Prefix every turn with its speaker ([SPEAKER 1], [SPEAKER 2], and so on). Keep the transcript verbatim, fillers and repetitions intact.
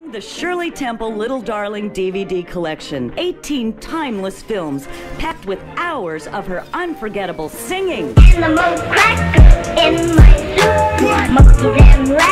[SPEAKER 1] The Shirley Temple Little Darling D V D collection. eighteen timeless films packed with hours of her unforgettable singing.
[SPEAKER 2] And the most crackers in my soup, monkeys and rabbits.